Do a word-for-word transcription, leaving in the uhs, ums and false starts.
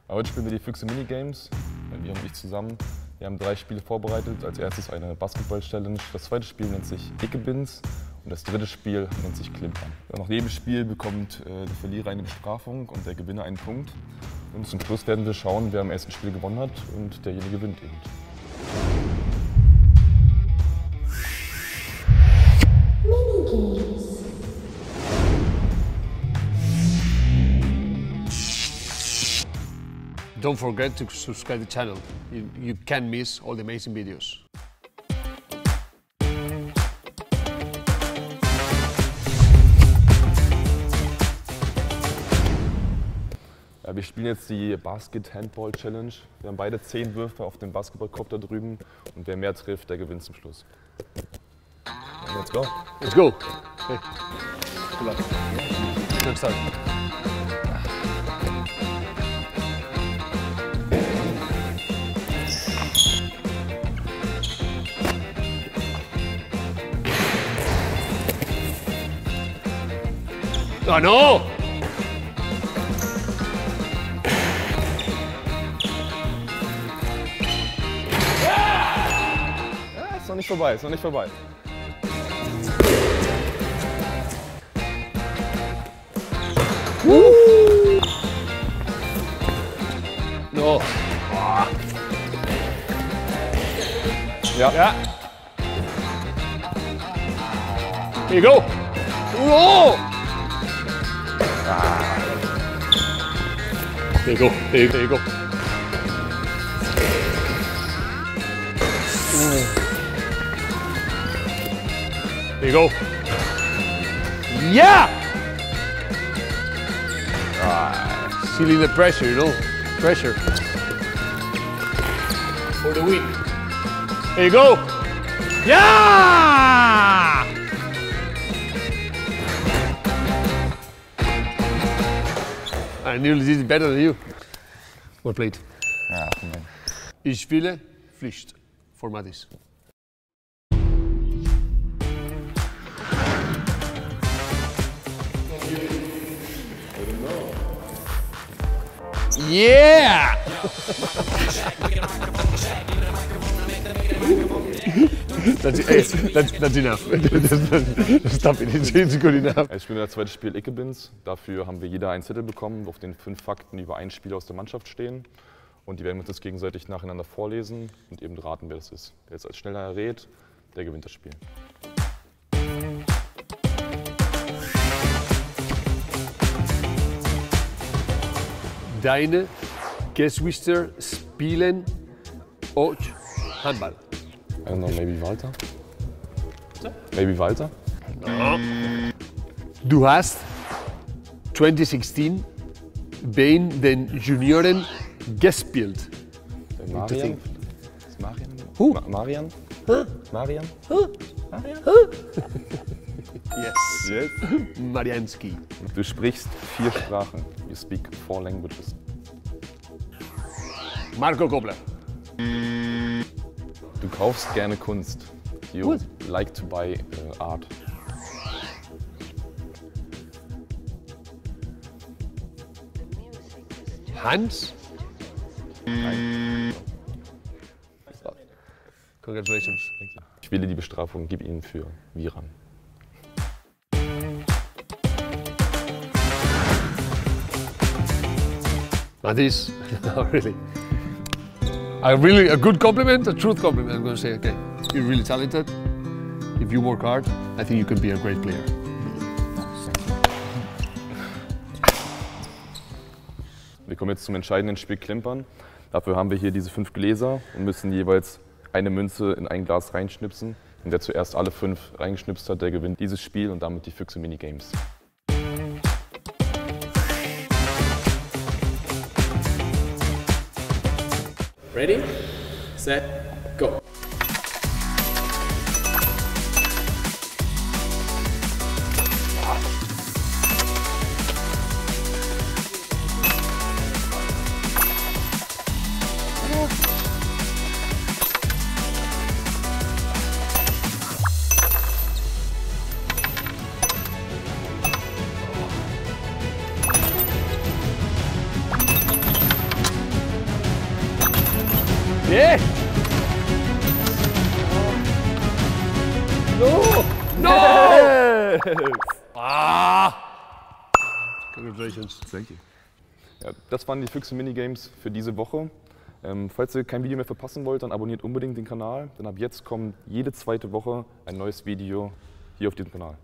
Heute spielen wir die Füchse Minigames, wir und ich zusammen. Wir haben drei Spiele vorbereitet. Als erstes eine Basketball-Challenge. Das zweite Spiel nennt sich Ickebins und das dritte Spiel nennt sich Klimpern. Nach jedem Spiel bekommt äh, der Verlierer eine Bestrafung und der Gewinner einen Punkt. Und zum Schluss werden wir schauen, wer am ersten Spiel gewonnen hat und derjenige gewinnt eben. Minigames. Don't forget to subscribe to the channel. You, you can't miss all the amazing videos. Ja, wir spielen jetzt die Basket-Handball-Challenge. Wir haben beide zehn Würfe auf dem Basketballkorb da drüben und wer mehr trifft, der gewinnt zum Schluss. Let's go. Let's go. Okay. Good luck. Good start. Oh no! Ja, ist noch nicht vorbei, ist noch nicht vorbei. Uh. No. Ja. Ja. Here you go. Oh. Ah. There you go. There you, there you go. There you go. Yeah! Ah, feeling the pressure, you know? Pressure. For the win. There you go. Yeah! I nearly did it better than you. Well played. Ja, Mann. Ich spiele Pflicht. For Matis. Yeah! that's, hey, that's, that's enough. Stop it, it's good enough. Jetzt spielen wir das zweite Spiel Ickebins. Dafür haben wir jeder einen Zettel bekommen, auf den fünf Fakten über einen Spieler aus der Mannschaft stehen. Und die werden wir uns das gegenseitig nacheinander vorlesen und eben raten, wer das ist. Wer jetzt als schneller errät, der gewinnt das Spiel. Deine Geschwister spielen auch Handball. I don't know, maybe Walter? Maybe Walter? No. Du hast zwanzig sechzehn bei den Junioren gespielt. Der Marian? Ist Marian? Who? Ma Marian? Huh? Marian? Huh? Marian? Huh? Yes. Yes. Marianski. Du sprichst vier Sprachen. You speak four languages. Marco Kobler. Du kaufst gerne Kunst. You What? like to buy uh, art. Hans. Nein. Congratulations. Ich wähle die Bestrafung, gib ihn für Viran. Matis, no, really. A really a good compliment, a truth compliment. I'm going to say, okay, you're really talented. If you work hard, I think you can be a great player. Wir kommen jetzt zum entscheidenden Spiel Klimpern. Dafür haben wir hier diese fünf Gläser und müssen jeweils eine Münze in ein Glas reinschnipsen. Und wer zuerst alle fünf reingeschnipst hat, der gewinnt dieses Spiel und damit die Füchse Minigames. Ready, set, go. Yeah! No! No! Yes! Ah! Congratulations. Thank you. Ja, das waren die Füchse Minigames für diese Woche. Ähm, falls ihr kein Video mehr verpassen wollt, dann abonniert unbedingt den Kanal. Denn ab jetzt kommt jede zweite Woche ein neues Video hier auf diesem Kanal.